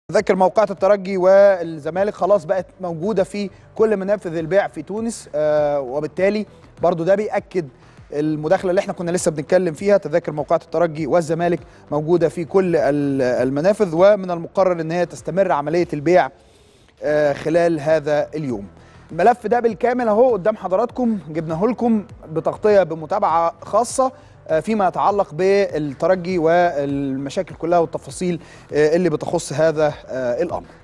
تذاكر موقعة الترجي والزمالك خلاص بقت موجودة في كل منافذ البيع في تونس، وبالتالي برضو ده بيأكد المداخلة اللي احنا كنا لسه بنتكلم فيها. تذاكر موقعة الترجي والزمالك موجودة في كل المنافذ، ومن المقرر ان هي تستمر عملية البيع خلال هذا اليوم. الملف ده بالكامل اهو قدام حضراتكم، جبناه لكم بتغطية بمتابعة خاصة فيما يتعلق بالترجي والمشاكل كلها والتفاصيل اللي بتخص هذا الأمر.